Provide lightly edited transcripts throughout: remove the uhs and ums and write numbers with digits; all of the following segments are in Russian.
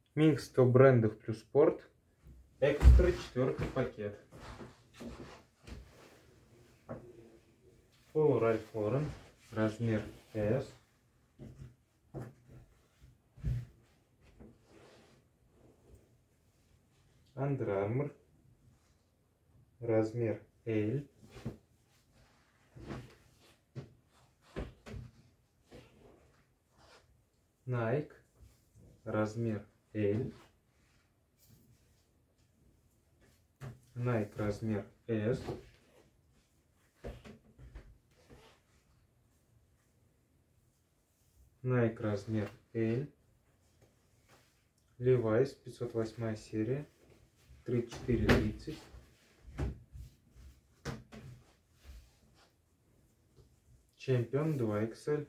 Микс 100 брендов плюс спорт. Экстра 4-й пакет. Polo Ralph Lauren. Размер S. Under Armour. Размер L. Nike. Размер L. Nike размер S. Nike размер L. Levi's 508 серия 34-30. Champion 2XL.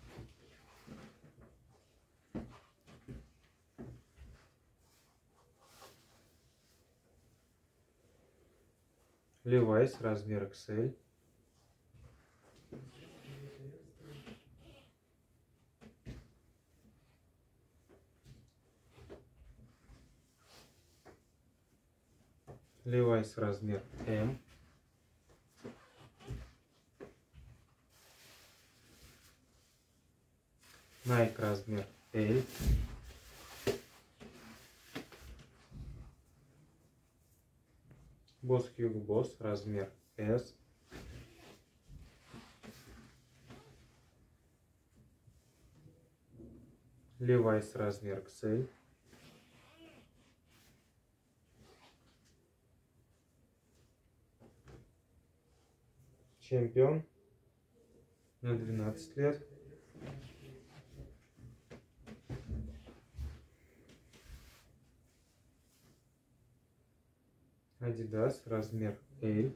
Levi's размер XL. Levi's размер M. Nike размер L. Boss Hugo Boss размер S. Levi's размер XL. Чемпион на 12 лет. Adidas размер L.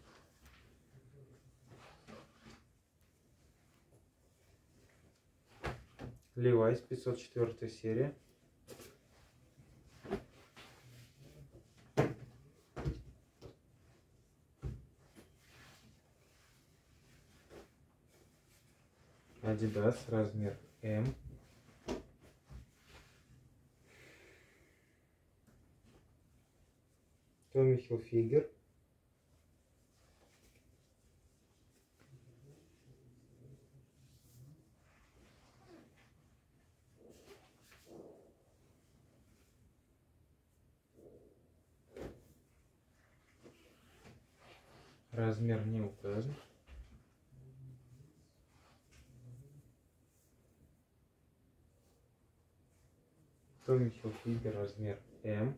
Levi's 504 серия. Adidas размер M. Tommy Hilfiger. Размер не указан. Tommy Hilfiger размер M.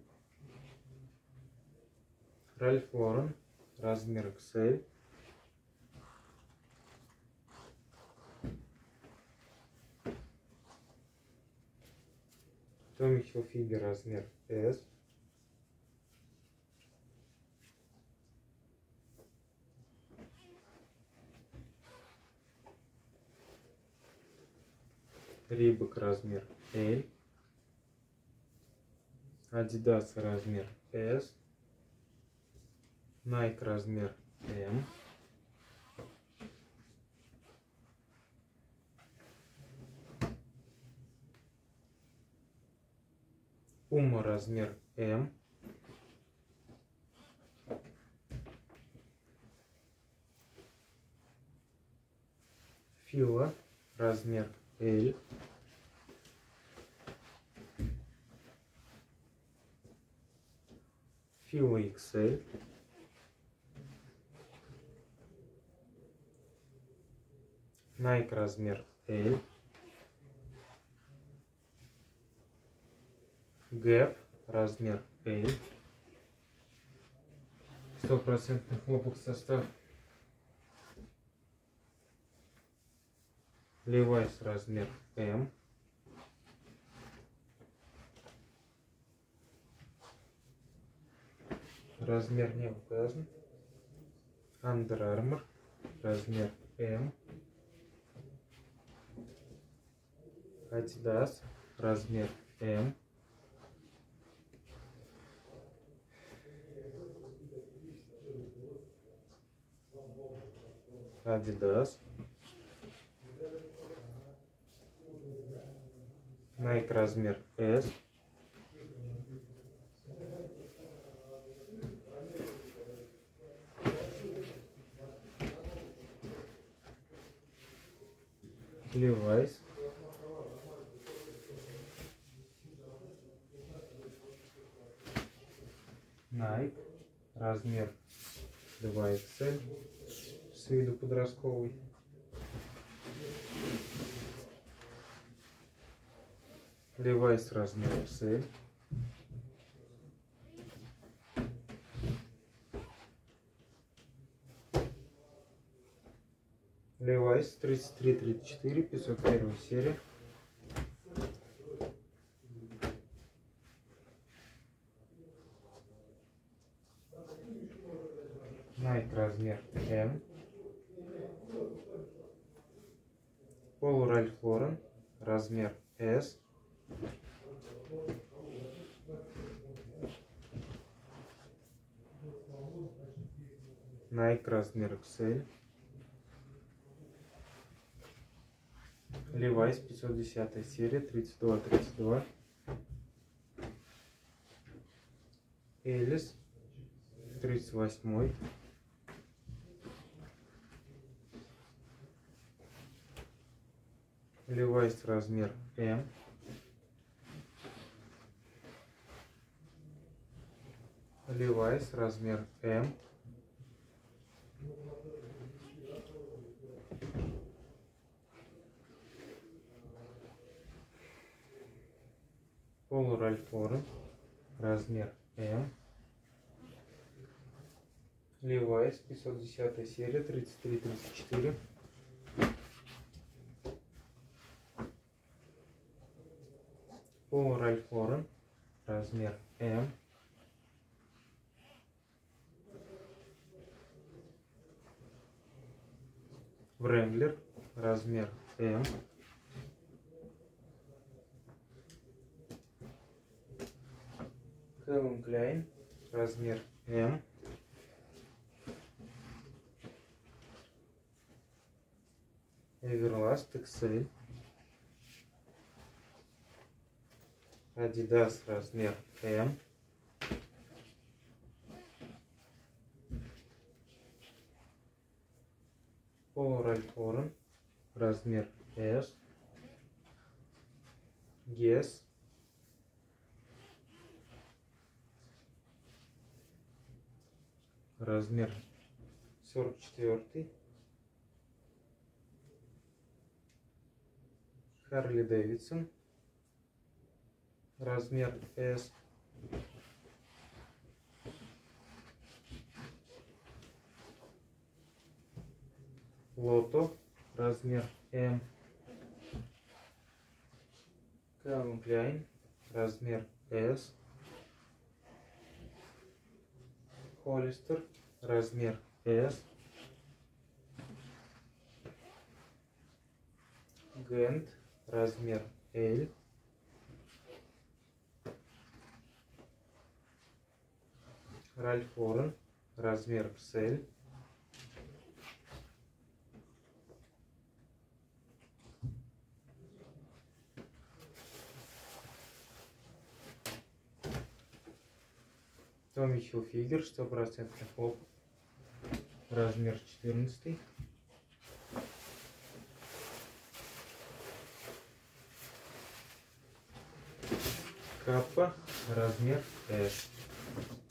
Ralph Lauren размер XL. Tommy Hilfiger размер S. Reebok размер L. Adidas размер S. Nike размер M. Puma размер M. Fila размер L. Fila XL. Nike размер L. Gap размер L. 100% хлопок состав. Levi's размер M. Размер не указан. Under Armour размер M. Adidas размер M. Adidas. Nike размер S. Levi's. Nike. Размер 2XL. С виду подростковый. Levi's размер XL. Levi's 33-34, 501 серия. Nike размер M. Polo Ralph Lauren размер S. Nike размер XL. Levi's 510 серия, 32-32. Элис 38. Levi's размер M. Levi's размер M. Polo Ralph Lauren размер M. Levi's 510 серия, 33-34. Polo Ralph Lauren размер M. Wrangler размер M. Calvin Klein размер M. Everlast XL. Adidas размер M. Polo Ralph Lauren размер S. Guess размер 44. Harley Davidson размер S. Lotto размер M. Calvin Klein размер S. Hollister размер S. Gant размер L. Ralph Lauren размер XL. Tommy Hilfiger 100% хлоп. Размер 14. Каппа размер S.